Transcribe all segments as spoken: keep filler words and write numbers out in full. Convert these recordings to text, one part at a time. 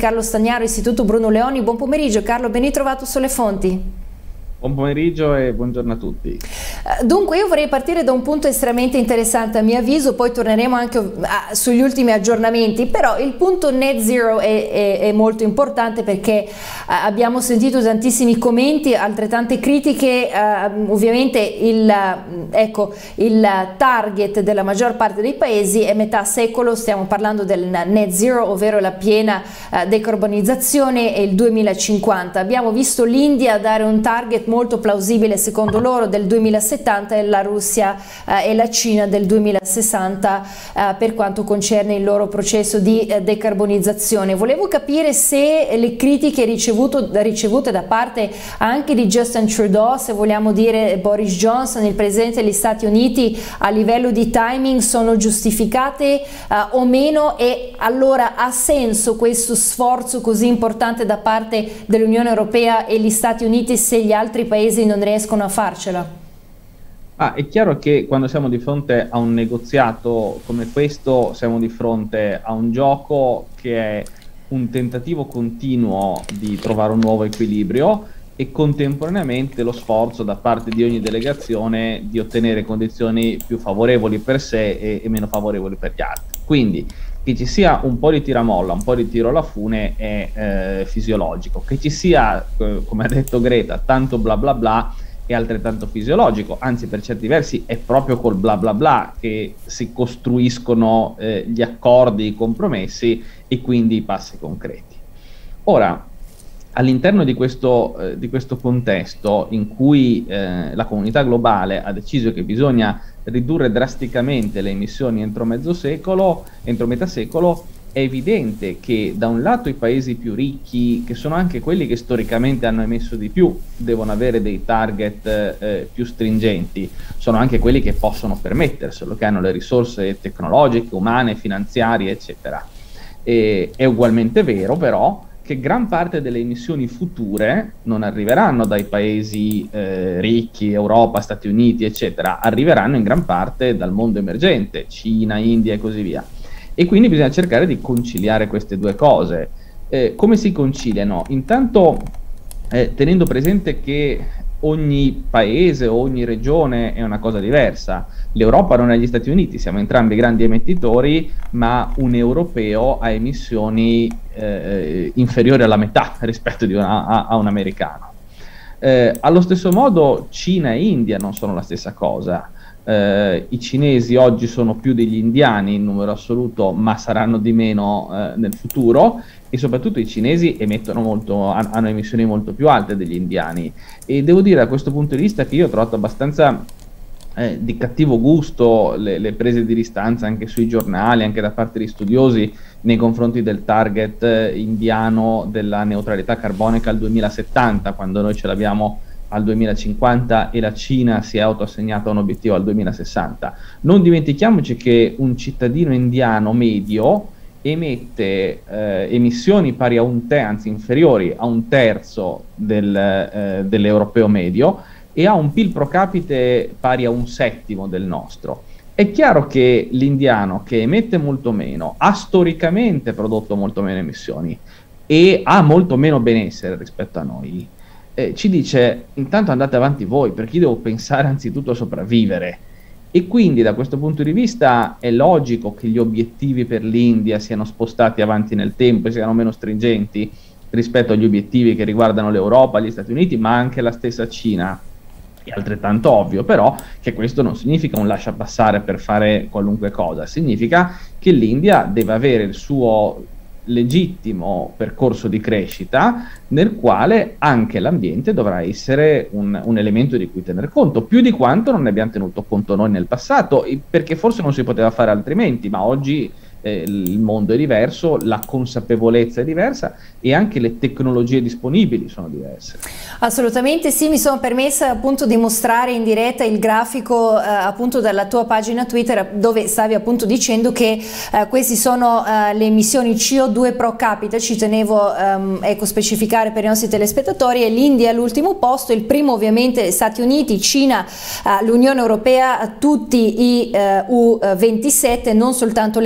Carlo Stagnaro, Istituto Bruno Leoni. Buon pomeriggio Carlo, ben ritrovato sulle fonti. Buon pomeriggio e buongiorno a tutti. Dunque io vorrei partire da un punto estremamente interessante a mio avviso, poi torneremo anche a, sugli ultimi aggiornamenti, però il punto net zero è, è, è molto importante perché uh, abbiamo sentito tantissimi commenti, altrettante critiche. Uh, ovviamente il, uh, ecco, il target della maggior parte dei paesi è metà secolo, stiamo parlando del net zero, ovvero la piena uh, decarbonizzazione e il duemilacinquanta. Abbiamo visto l'India dare un target molto plausibile secondo loro del duemilasettanta e la Russia eh, e la Cina del duemilasessanta eh, per quanto concerne il loro processo di eh, decarbonizzazione. Volevo capire se le critiche ricevuto, ricevute da parte anche di Justin Trudeau, se vogliamo dire Boris Johnson, il presidente degli Stati Uniti, a livello di timing sono giustificate eh, o meno, e allora ha senso questo sforzo così importante da parte dell'Unione Europea e gli Stati Uniti se gli altri paesi non riescono a farcela? Ah, è chiaro che quando siamo di fronte a un negoziato come questo siamo di fronte a un gioco che è un tentativo continuo di trovare un nuovo equilibrio e contemporaneamente lo sforzo da parte di ogni delegazione di ottenere condizioni più favorevoli per sé e, e meno favorevoli per gli altri. Quindi che ci sia un po' di tiramolla, un po' di tiro alla fune è eh, fisiologico, che ci sia, eh, come ha detto Greta, tanto bla bla bla è altrettanto fisiologico, anzi per certi versi è proprio col bla bla bla che si costruiscono eh, gli accordi, i compromessi e quindi i passi concreti. Ora, all'interno di questo, eh, di questo contesto in cui eh, la comunità globale ha deciso che bisogna ridurre drasticamente le emissioni entro mezzo secolo, entro metà secolo, è evidente che da un lato i paesi più ricchi, che sono anche quelli che storicamente hanno emesso di più, devono avere dei target eh, più stringenti, sono anche quelli che possono permetterselo, che hanno le risorse tecnologiche, umane, finanziarie, eccetera. E, è ugualmente vero però che gran parte delle emissioni future non arriveranno dai paesi eh, ricchi, Europa, Stati Uniti, eccetera, arriveranno in gran parte dal mondo emergente, Cina, India e così via. E quindi bisogna cercare di conciliare queste due cose. Eh, come si conciliano? Intanto eh, tenendo presente che ogni paese o ogni regione è una cosa diversa. L'Europa non è gli Stati Uniti, siamo entrambi grandi emettitori, ma un europeo ha emissioni eh, inferiori alla metà rispetto di una, a, a un americano. Eh, allo stesso modo Cina e India non sono la stessa cosa. Eh, i cinesi oggi sono più degli indiani in numero assoluto, ma saranno di meno eh, nel futuro, e soprattutto i cinesi emettono molto, hanno emissioni molto più alte degli indiani. E devo dire da questo punto di vista che io ho trovato abbastanza eh, di cattivo gusto le, le prese di distanza anche sui giornali, anche da parte di studiosi, nei confronti del target eh, indiano della neutralità carbonica al duemilasettanta, quando noi ce l'abbiamo al duemilacinquanta e la Cina si è autoassegnata un obiettivo al duemilasessanta. Non dimentichiamoci che un cittadino indiano medio emette eh, emissioni pari a un terzo, anzi inferiori a un terzo del, eh, dell'europeo medio, e ha un P I L pro capite pari a un settimo del nostro. È chiaro che l'indiano, che emette molto meno, ha storicamente prodotto molto meno emissioni e ha molto meno benessere rispetto a noi. Eh, ci dice: intanto andate avanti voi, perché io devo pensare anzitutto a sopravvivere. E quindi da questo punto di vista è logico che gli obiettivi per l'India siano spostati avanti nel tempo e siano meno stringenti rispetto agli obiettivi che riguardano l'Europa, gli Stati Uniti, ma anche la stessa Cina. È altrettanto ovvio però che questo non significa un lasciapassare per fare qualunque cosa, significa che l'India deve avere il suo legittimo percorso di crescita nel quale anche l'ambiente dovrà essere un, un elemento di cui tener conto, più di quanto non ne abbiamo tenuto conto noi nel passato, perché forse non si poteva fare altrimenti, ma oggi eh, il mondo è diverso, la consapevolezza è diversa e anche le tecnologie disponibili sono diverse. Assolutamente sì, mi sono permessa appunto di mostrare in diretta il grafico eh, appunto dalla tua pagina Twitter, dove stavi appunto dicendo che eh, queste sono eh, le emissioni C O due pro capite. Ci tenevo ehm, ecco, specificare per i nostri telespettatori, e l'India è all'ultimo posto, il primo ovviamente Stati Uniti, Cina, eh, l'Unione Europea, tutti i eh, U ventisette, non soltanto l'Eurozona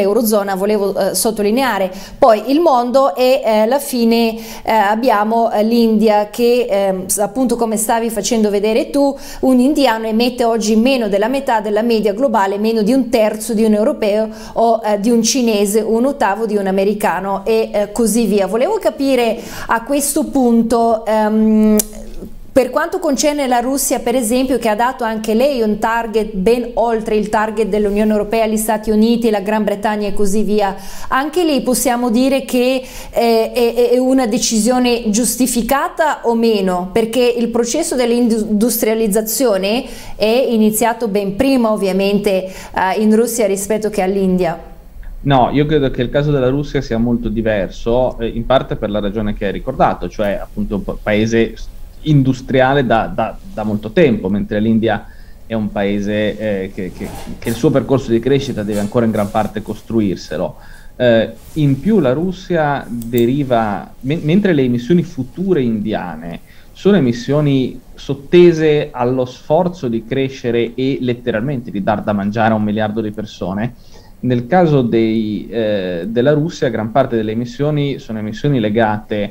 zona, volevo eh, sottolineare. Poi il mondo e eh, alla fine eh, abbiamo eh, l'India che eh, appunto, come stavi facendo vedere tu, un indiano emette oggi meno della metà della media globale, meno di un terzo di un europeo o eh, di un cinese, un ottavo di un americano e eh, così via. Volevo capire a questo punto ehm, per quanto concerne la Russia, per esempio, che ha dato anche lei un target ben oltre il target dell'Unione Europea, gli Stati Uniti, la Gran Bretagna e così via, anche lì possiamo dire che eh, è, è una decisione giustificata o meno? Perché il processo dell'industrializzazione è iniziato ben prima, ovviamente, eh, in Russia rispetto che all'India. No, io credo che il caso della Russia sia molto diverso, eh, in parte per la ragione che hai ricordato, cioè appunto un paese industriale da, da, da molto tempo, mentre l'India è un paese eh, che, che, che il suo percorso di crescita deve ancora in gran parte costruirselo. Eh, in più la Russia deriva, me mentre le emissioni future indiane sono emissioni sottese allo sforzo di crescere e letteralmente di dar da mangiare a un miliardo di persone, nel caso dei, eh, della Russia gran parte delle emissioni sono emissioni legate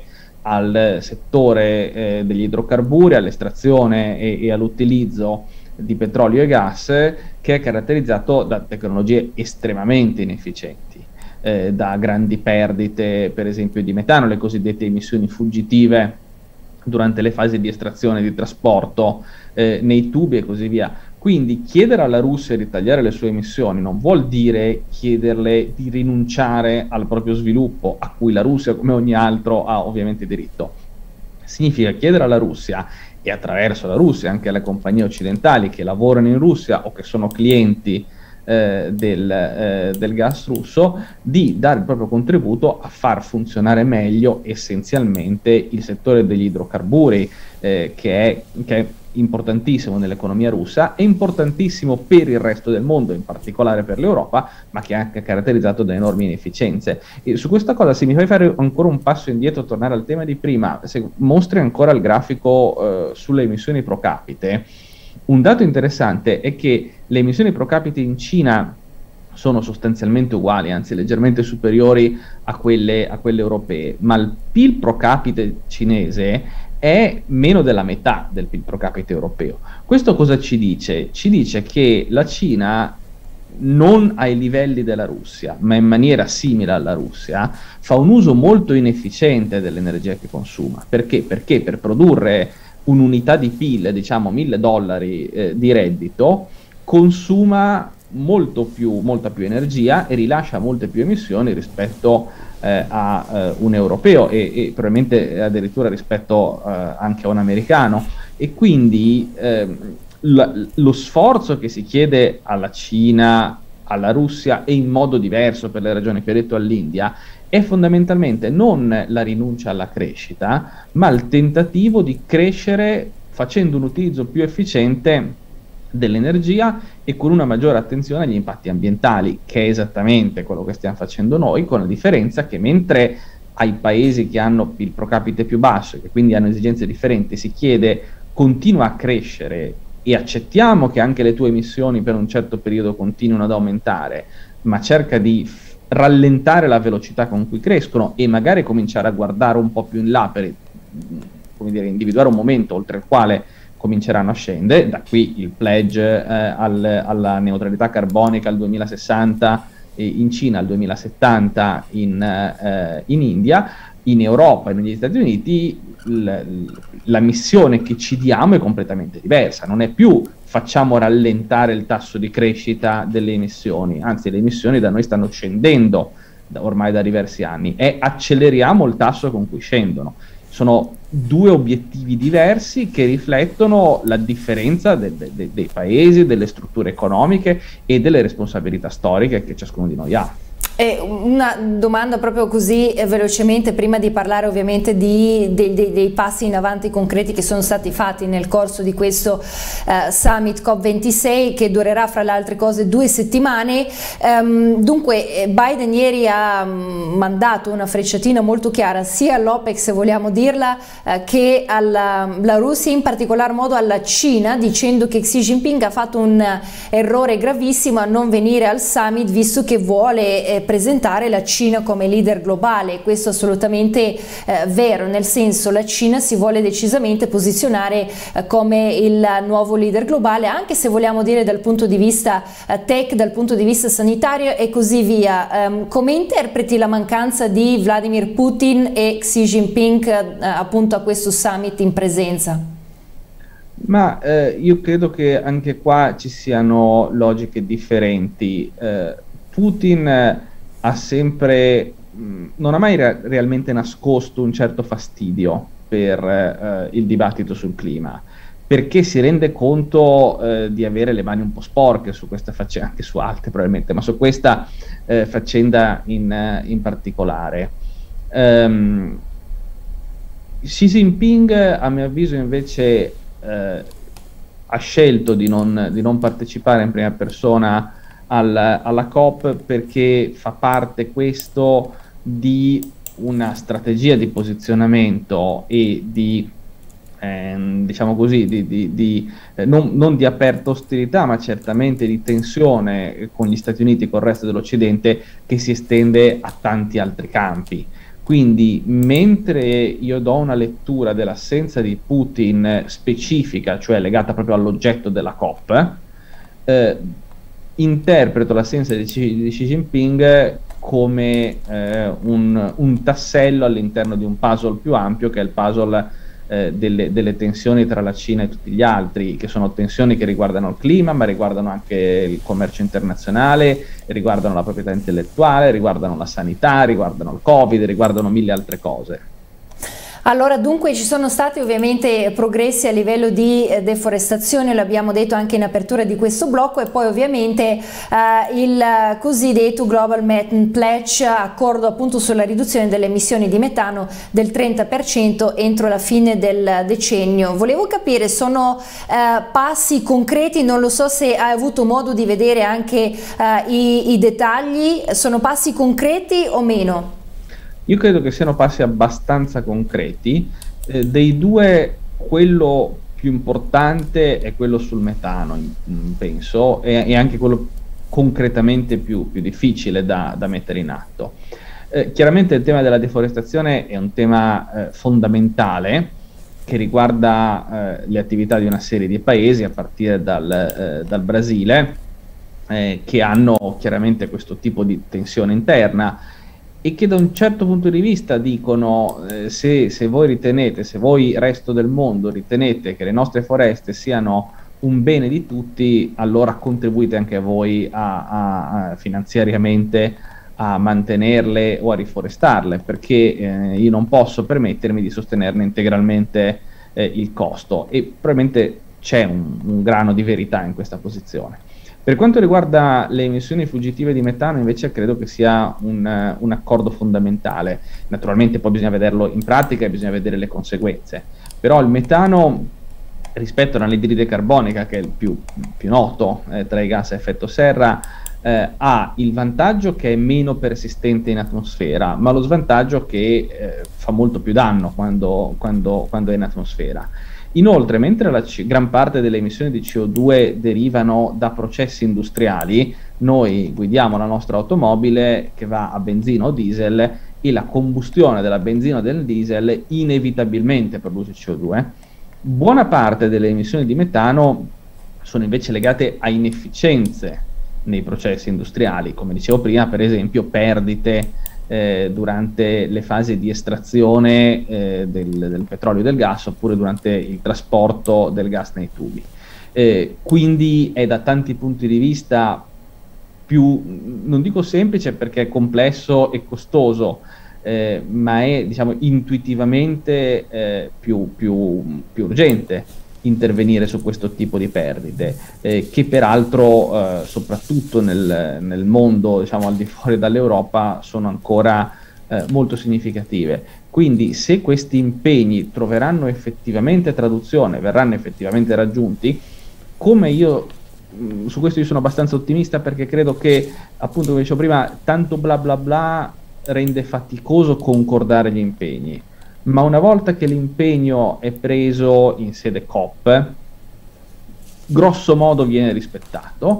al settore eh, degli idrocarburi, all'estrazione e, e all'utilizzo di petrolio e gas, che è caratterizzato da tecnologie estremamente inefficienti, eh, da grandi perdite per esempio di metano, le cosiddette emissioni fuggitive durante le fasi di estrazione e di trasporto eh, nei tubi e così via. Quindi chiedere alla Russia di tagliare le sue emissioni non vuol dire chiederle di rinunciare al proprio sviluppo, a cui la Russia, come ogni altro, ha ovviamente diritto. Significa chiedere alla Russia, e attraverso la Russia anche alle compagnie occidentali che lavorano in Russia o che sono clienti eh, del, eh, del gas russo, di dare il proprio contributo a far funzionare meglio essenzialmente il settore degli idrocarburi, eh, che è... Che è importantissimo nell'economia russa, è importantissimo per il resto del mondo, in particolare per l'Europa, ma che è anche caratterizzato da enormi inefficienze. E su questa cosa, se mi fai fare ancora un passo indietro, tornare al tema di prima, se mostri ancora il grafico eh, sulle emissioni pro capite, un dato interessante è che le emissioni pro capite in Cina sono sostanzialmente uguali, anzi leggermente superiori a quelle, a quelle europee, ma il P I L pro capite cinese è meno della metà del P I L pro capite europeo. Questo cosa ci dice? Ci dice che la Cina, non ai livelli della Russia, ma in maniera simile alla Russia, fa un uso molto inefficiente dell'energia che consuma. Perché? Perché per produrre un'unità di P I L, diciamo mille dollari eh, di reddito, consuma molto più, molta più energia e rilascia molte più emissioni rispetto eh, a eh, un europeo e, e probabilmente addirittura rispetto eh, anche a un americano. E quindi eh, lo sforzo che si chiede alla Cina, alla Russia e in modo diverso per le ragioni che ho detto all'India è fondamentalmente non la rinuncia alla crescita, ma il tentativo di crescere facendo un utilizzo più efficiente dell'energia e con una maggiore attenzione agli impatti ambientali, che è esattamente quello che stiamo facendo noi, con la differenza che mentre ai paesi che hanno P I L pro capite più basso e che quindi hanno esigenze differenti si chiede continua a crescere e accettiamo che anche le tue emissioni per un certo periodo continuino ad aumentare, ma cerca di rallentare la velocità con cui crescono e magari cominciare a guardare un po' più in là per, come dire, individuare un momento oltre il quale cominceranno a scendere. Da qui il pledge eh, al, alla neutralità carbonica al duemilasessanta eh, in Cina, al duemilasettanta in, eh, in India. In Europa e negli Stati Uniti la missione che ci diamo è completamente diversa, non è più facciamo rallentare il tasso di crescita delle emissioni, anzi le emissioni da noi stanno scendendo da, ormai da diversi anni, e acceleriamo il tasso con cui scendono. Sono due obiettivi diversi che riflettono la differenza de, de, de, dei paesi, delle strutture economiche e delle responsabilità storiche che ciascuno di noi ha. E una domanda proprio così eh, velocemente, prima di parlare ovviamente di, dei, dei, dei passi in avanti concreti che sono stati fatti nel corso di questo eh, Summit COP ventisei, che durerà fra le altre cose due settimane. Ehm, dunque Biden ieri ha mandato una frecciatina molto chiara sia all'OPEC, se vogliamo dirla, eh, che alla la Russia, in particolar modo alla Cina, dicendo che Xi Jinping ha fatto un errore gravissimo a non venire al Summit, visto che vuole eh, presentare la Cina come leader globale. Questo è assolutamente eh, vero, nel senso la Cina si vuole decisamente posizionare eh, come il nuovo leader globale, anche se vogliamo dire dal punto di vista eh, tech, dal punto di vista sanitario e così via. Um, come interpreti la mancanza di Vladimir Putin e Xi Jinping eh, appunto a questo summit in presenza? Ma eh, io credo che anche qua ci siano logiche differenti. Eh, Putin eh, ha sempre, mh, non ha mai re realmente nascosto un certo fastidio per eh, il dibattito sul clima, perché si rende conto eh, di avere le mani un po' sporche su questa faccenda, anche su altre probabilmente, ma su questa eh, faccenda in, in particolare. Um, Xi Jinping, a mio avviso, invece Eh, ha scelto di non, di non partecipare in prima persona al, alla COP perché fa parte questo di una strategia di posizionamento e di, ehm, diciamo così, di, di, di, eh, non, non di aperta ostilità, ma certamente di tensione con gli Stati Uniti e con il resto dell'Occidente che si estende a tanti altri campi. Quindi, mentre io do una lettura dell'assenza di Putin specifica, cioè legata proprio all'oggetto della COP, eh, interpreto l'assenza di Xi, di Xi Jinping come eh, un, un tassello all'interno di un puzzle più ampio, che è il puzzle eh, delle, delle tensioni tra la Cina e tutti gli altri, che sono tensioni che riguardano il clima, ma riguardano anche il commercio internazionale, riguardano la proprietà intellettuale, riguardano la sanità, riguardano il Covid, riguardano mille altre cose. Allora, dunque ci sono stati ovviamente progressi a livello di eh, deforestazione, l'abbiamo detto anche in apertura di questo blocco, e poi ovviamente eh, il cosiddetto Global Methane Pledge, accordo appunto sulla riduzione delle emissioni di metano del trenta per cento entro la fine del decennio. Volevo capire, sono eh, passi concreti, non lo so se hai avuto modo di vedere anche eh, i, i dettagli, sono passi concreti o meno? Io credo che siano passi abbastanza concreti. Eh, dei due, quello più importante è quello sul metano, penso, e, e anche quello concretamente più, più difficile da, da mettere in atto. Eh, chiaramente il tema della deforestazione è un tema eh, fondamentale che riguarda eh, le attività di una serie di paesi, a partire dal, eh, dal Brasile, eh, che hanno chiaramente questo tipo di tensione interna, e che da un certo punto di vista dicono eh, se, se voi ritenete, se voi resto del mondo ritenete che le nostre foreste siano un bene di tutti, allora contribuite anche voi a, a, a finanziariamente a mantenerle o a riforestarle, perché eh, io non posso permettermi di sostenerne integralmente eh, il costo, e probabilmente c'è un, un grano di verità in questa posizione. Per quanto riguarda le emissioni fuggitive di metano, invece, credo che sia un, un accordo fondamentale. Naturalmente poi bisogna vederlo in pratica e bisogna vedere le conseguenze, però il metano, rispetto all'anidride carbonica, che è il più, più noto eh, tra i gas a effetto serra, eh, ha il vantaggio che è meno persistente in atmosfera, ma lo svantaggio che eh, fa molto più danno quando, quando, quando è in atmosfera. Inoltre, mentre la gran parte delle emissioni di C O due derivano da processi industriali, noi guidiamo la nostra automobile che va a benzina o diesel, e la combustione della benzina o del diesel inevitabilmente produce C O due. Buona parte delle emissioni di metano sono invece legate a inefficienze nei processi industriali, come dicevo prima, per esempio perdite Eh, durante le fasi di estrazione eh, del, del petrolio e del gas, oppure durante il trasporto del gas nei tubi. Eh, quindi è da tanti punti di vista più, non dico semplice perché è complesso e costoso, eh, ma è, diciamo, intuitivamente eh, più, più, più urgente intervenire su questo tipo di perdite, eh, che peraltro eh, soprattutto nel, nel mondo, diciamo, al di fuori dall'Europa, sono ancora eh, molto significative. Quindi se questi impegni troveranno effettivamente traduzione, verranno effettivamente raggiunti, come io mh, su questo io sono abbastanza ottimista, perché credo che, appunto, come dicevo prima, tanto bla bla bla rende faticoso concordare gli impegni, ma una volta che l'impegno è preso in sede COP, grosso modo viene rispettato,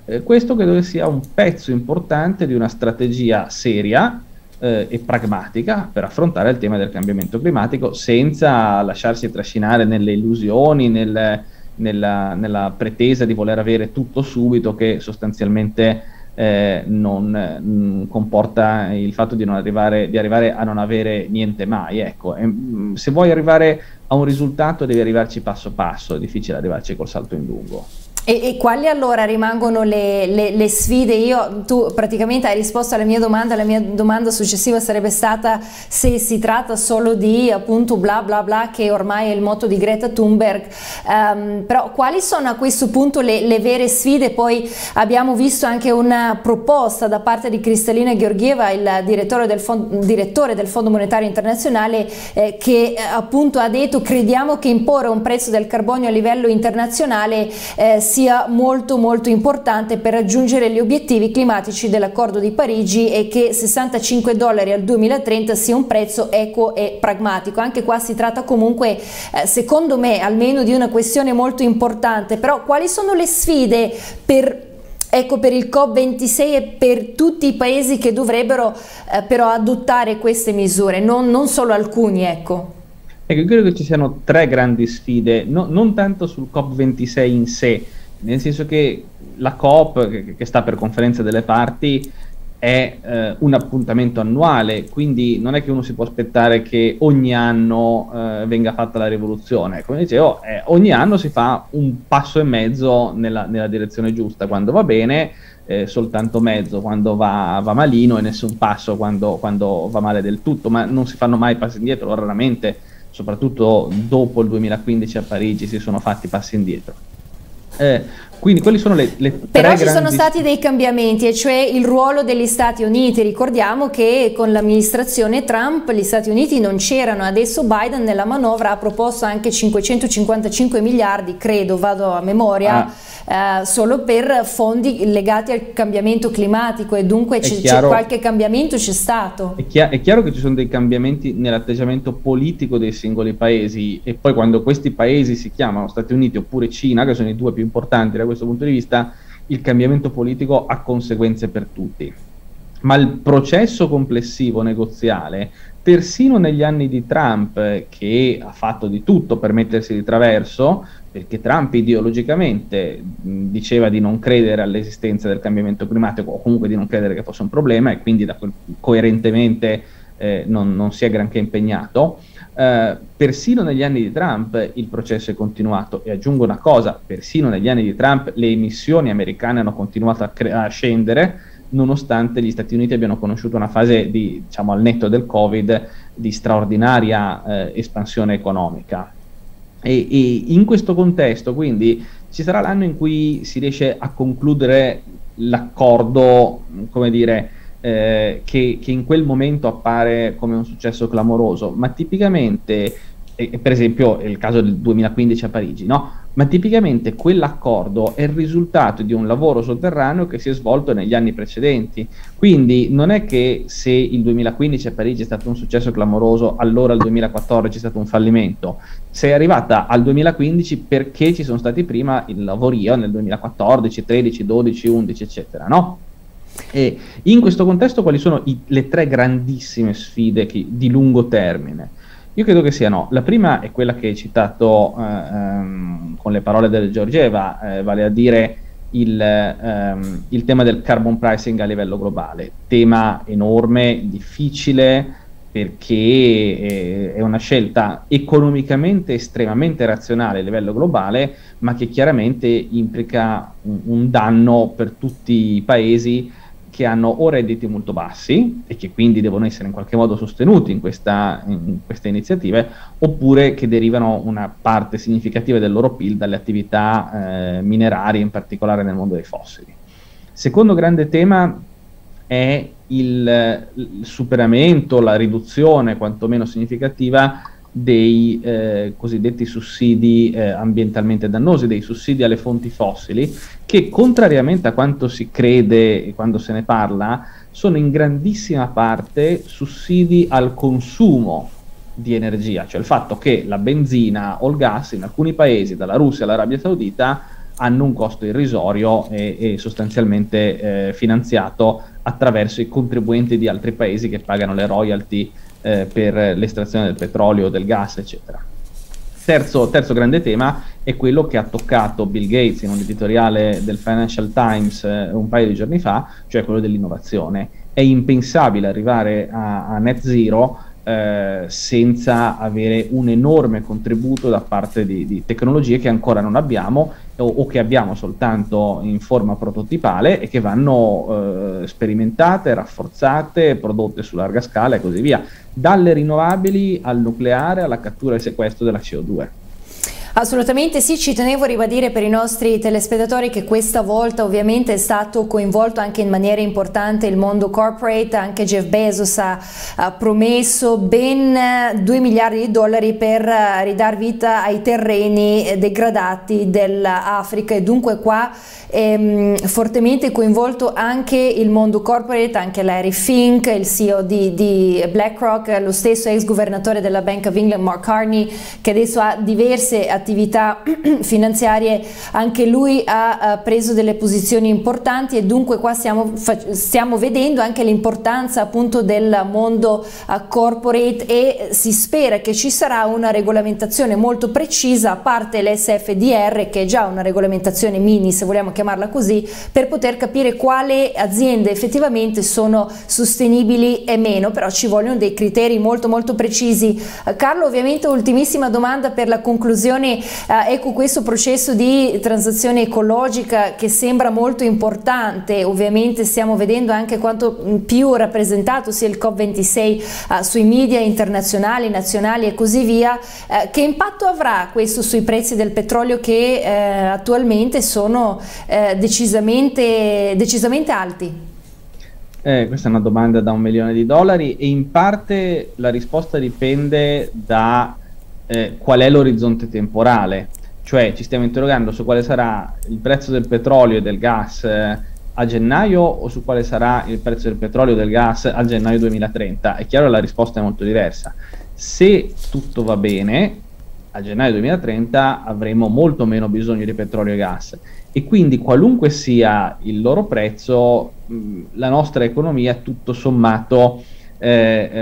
Eh, questo credo che sia un pezzo importante di una strategia seria eh, e pragmatica per affrontare il tema del cambiamento climatico senza lasciarsi trascinare nelle illusioni, nel, nella, nella pretesa di voler avere tutto subito, che sostanzialmente eh, non mh, comporta il fatto di, non arrivare, di arrivare a non avere niente mai. Ecco, e, mh, se vuoi arrivare a un risultato devi arrivarci passo passo, è difficile arrivarci col salto in lungo. E, e quali allora rimangono le, le, le sfide? Io, tu praticamente hai risposto alla mia domanda, la mia domanda successiva sarebbe stata se si tratta solo di appunto bla bla bla, che ormai è il motto di Greta Thunberg, um, però quali sono a questo punto le, le vere sfide? Poi abbiamo visto anche una proposta da parte di Kristalina Georgieva, il direttore del Fondo, direttore del Fondo Monetario Internazionale, eh, che eh, appunto ha detto: crediamo che imporre un prezzo del carbonio a livello internazionale eh, sia molto molto importante per raggiungere gli obiettivi climatici dell'accordo di Parigi, e che sessantacinque dollari al duemilatrenta sia un prezzo equo e pragmatico. Anche qua si tratta comunque eh, secondo me almeno di una questione molto importante. Però quali sono le sfide per Ecco, per il COP ventisei e per tutti i paesi che dovrebbero eh, però adottare queste misure, non, non solo alcuni, ecco? Ecco, credo che ci siano tre grandi sfide, no, non tanto sul COP ventisei in sé, nel senso che la COP, che, che sta per Conferenza delle Parti, è eh, un appuntamento annuale, quindi non è che uno si può aspettare che ogni anno eh, venga fatta la rivoluzione. Come dicevo, eh, ogni anno si fa un passo e mezzo nella, nella direzione giusta, quando va bene, eh, soltanto mezzo quando va, va malino, e nessun passo quando, quando va male del tutto, ma non si fanno mai passi indietro, raramente, soprattutto dopo il duemilaquindici a Parigi, si sono fatti passi indietro. Eh, quindi quelli sono le, le Però tre ci grandi... sono stati dei cambiamenti, e cioè il ruolo degli Stati Uniti. Ricordiamo che con l'amministrazione Trump gli Stati Uniti non c'erano, adesso Biden nella manovra ha proposto anche cinquecentocinquantacinque miliardi, credo, vado a memoria, ah. eh, solo per fondi legati al cambiamento climatico, e dunque c'è qualche cambiamento, c'è stato. È, chi è chiaro che ci sono dei cambiamenti nell'atteggiamento politico dei singoli paesi, e poi quando questi paesi si chiamano Stati Uniti oppure Cina, che sono i due più importanti da questo punto di vista, il cambiamento politico ha conseguenze per tutti. Ma il processo complessivo negoziale, persino negli anni di Trump, che ha fatto di tutto per mettersi di traverso, perché Trump ideologicamente mh, diceva di non credere all'esistenza del cambiamento climatico, o comunque di non credere che fosse un problema, e quindi da quel, coerentemente eh, non, non si è granché impegnato. Uh, persino negli anni di Trump il processo è continuato, e aggiungo una cosa: persino negli anni di Trump le emissioni americane hanno continuato a, a scendere, nonostante gli Stati Uniti abbiano conosciuto una fase di, diciamo, al netto del Covid, di straordinaria eh, espansione economica. E, e in questo contesto quindi ci sarà l'anno in cui si riesce a concludere l'accordo, come dire, Eh, che, che in quel momento appare come un successo clamoroso, ma tipicamente, eh, per esempio è il caso del duemilaquindici a Parigi, no? Ma tipicamente quell'accordo è il risultato di un lavoro sotterraneo che si è svolto negli anni precedenti. Quindi non è che se il duemilaquindici a Parigi è stato un successo clamoroso, allora il duemilaquattordici è stato un fallimento. Sei arrivata al duemilaquindici perché ci sono stati prima il lavorio nel duemilaquattordici, tredici, dodici, undici, eccetera, no? E in questo contesto quali sono i, le tre grandissime sfide che, di lungo termine? Io credo che siano: la prima è quella che hai citato eh, ehm, con le parole del Georgieva, eh, vale a dire il, ehm, il tema del carbon pricing a livello globale, tema enorme, difficile, perché eh, è una scelta economicamente estremamente razionale a livello globale, ma che chiaramente implica un, un danno per tutti i paesi che hanno o redditi molto bassi e che quindi devono essere in qualche modo sostenuti in, questa, in queste iniziative, oppure che derivano una parte significativa del loro P I L dalle attività eh, minerarie, in particolare nel mondo dei fossili. Secondo grande tema è il, il superamento, la riduzione quantomeno significativa dei eh, cosiddetti sussidi eh, ambientalmente dannosi, dei sussidi alle fonti fossili, che contrariamente a quanto si crede quando se ne parla, sono in grandissima parte sussidi al consumo di energia, cioè il fatto che la benzina o il gas in alcuni paesi, dalla Russia all'Arabia Saudita, hanno un costo irrisorio e, e sostanzialmente eh, finanziato attraverso i contribuenti di altri paesi che pagano le royalty eh, per l'estrazione del petrolio, del gas, eccetera. Terzo, terzo grande tema è quello che ha toccato Bill Gates in un editoriale del Financial Times eh, un paio di giorni fa, cioè quello dell'innovazione. È impensabile arrivare a, a net zero eh, senza avere un enorme contributo da parte di, di tecnologie che ancora non abbiamo o, o che abbiamo soltanto in forma prototipale e che vanno eh, sperimentate, rafforzate, prodotte su larga scala e così via, dalle rinnovabili al nucleare alla cattura e al sequestro della C O due. Assolutamente sì, ci tenevo a ribadire per i nostri telespettatori che questa volta ovviamente è stato coinvolto anche in maniera importante il mondo corporate. Anche Jeff Bezos ha, ha promesso ben due miliardi di dollari per ridar vita ai terreni degradati dell'Africa, e dunque qua è fortemente coinvolto anche il mondo corporate, anche Larry Fink, il C E O di, di BlackRock, lo stesso ex governatore della Bank of England Mark Carney, che adesso ha diverse attività finanziarie. Anche lui ha uh, preso delle posizioni importanti, e dunque qua stiamo, stiamo vedendo anche l'importanza appunto del mondo uh, corporate, e si spera che ci sarà una regolamentazione molto precisa, a parte l'S F D R che è già una regolamentazione mini, se vogliamo chiamarla così, per poter capire quali aziende effettivamente sono sostenibili e meno, però ci vogliono dei criteri molto molto precisi. Uh, Carlo, ovviamente ultimissima domanda per la conclusione. Uh, ecco, questo processo di transizione ecologica che sembra molto importante, ovviamente stiamo vedendo anche quanto più rappresentato sia il COP ventisei uh, sui media internazionali, nazionali e così via. Uh, che impatto avrà questo sui prezzi del petrolio che uh, attualmente sono uh, decisamente, decisamente alti? Eh, questa è una domanda da un milione di dollari, e in parte la risposta dipende da Eh, qual è l'orizzonte temporale, cioè ci stiamo interrogando su quale sarà il prezzo del petrolio e del gas eh, a gennaio, o su quale sarà il prezzo del petrolio e del gas a gennaio duemilatrenta. È chiaro che la risposta è molto diversa. Se tutto va bene, a gennaio duemilatrenta avremo molto meno bisogno di petrolio e gas, e quindi qualunque sia il loro prezzo, mh, la nostra economia tutto sommato eh,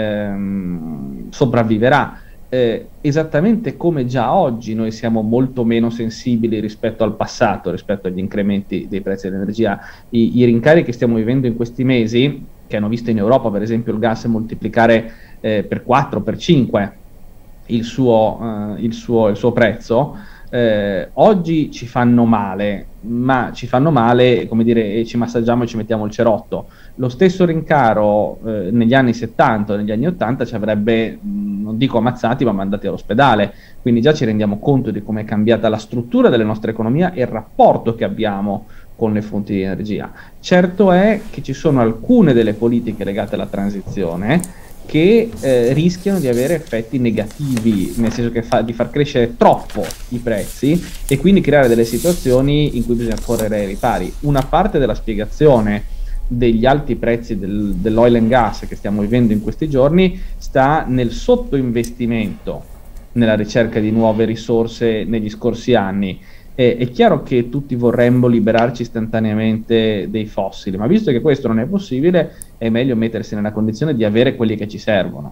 ehm, sopravviverà. Eh, esattamente come già oggi noi siamo molto meno sensibili rispetto al passato, rispetto agli incrementi dei prezzi dell'energia. I, i rincari che stiamo vivendo in questi mesi, che hanno visto in Europa per esempio il gas moltiplicare eh, per quattro, per cinque il suo, eh, il suo, il suo prezzo, eh, oggi ci fanno male, ma ci fanno male, come dire, e ci massaggiamo e ci mettiamo il cerotto. Lo stesso rincaro eh, negli anni settanta o negli anni ottanta ci avrebbe, mh, non dico ammazzati, ma mandati all'ospedale. Quindi già ci rendiamo conto di come è cambiata la struttura della nostra economia e il rapporto che abbiamo con le fonti di energia. Certo è che ci sono alcune delle politiche legate alla transizione che eh, rischiano di avere effetti negativi, nel senso che fa, di far crescere troppo i prezzi e quindi creare delle situazioni in cui bisogna correre ai ripari. Una parte della spiegazione degli alti prezzi del, dell'oil and gas che stiamo vivendo in questi giorni sta nel sottoinvestimento nella ricerca di nuove risorse negli scorsi anni. Eh, è chiaro che tutti vorremmo liberarci istantaneamente dei fossili, ma visto che questo non è possibile, è meglio mettersi nella condizione di avere quelli che ci servono.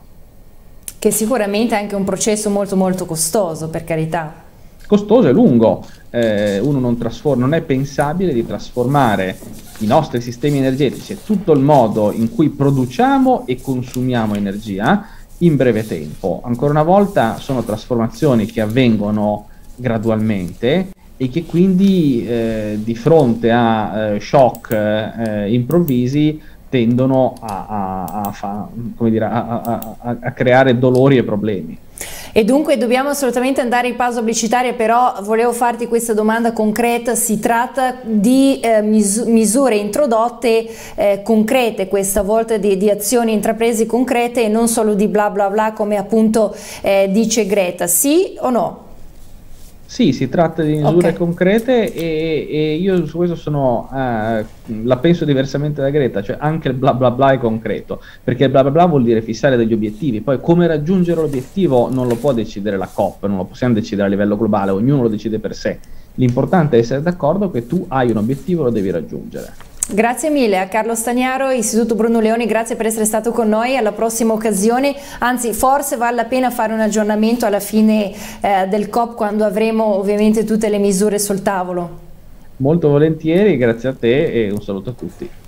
Che sicuramente è anche un processo molto molto costoso, per carità. Costoso e lungo. Eh, uno non, non è pensabile di trasformare i nostri sistemi energetici e tutto il modo in cui produciamo e consumiamo energia in breve tempo. Ancora una volta sono trasformazioni che avvengono gradualmente e che quindi eh, di fronte a eh, shock eh, improvvisi tendono a, a, a, fa, come dire, a, a, a creare dolori e problemi. E dunque dobbiamo assolutamente andare in pausa pubblicitaria, però volevo farti questa domanda concreta. Si tratta di eh, mis misure introdotte eh, concrete, questa volta di, di azioni intraprese concrete e non solo di bla bla bla come appunto eh, dice Greta, sì o no? Sì, si tratta di misure okay. concrete e, e io su questo sono, uh, la penso diversamente da Greta, cioè anche il bla bla bla è concreto, perché il bla bla bla vuol dire fissare degli obiettivi, poi come raggiungere l'obiettivo non lo può decidere la COP, non lo possiamo decidere a livello globale, ognuno lo decide per sé. L'importante è essere d'accordo che tu hai un obiettivo e lo devi raggiungere. Grazie mille a Carlo Stagnaro, Istituto Bruno Leoni, grazie per essere stato con noi, alla prossima occasione, anzi forse vale la pena fare un aggiornamento alla fine eh, del COP, quando avremo ovviamente tutte le misure sul tavolo. Molto volentieri, grazie a te e un saluto a tutti.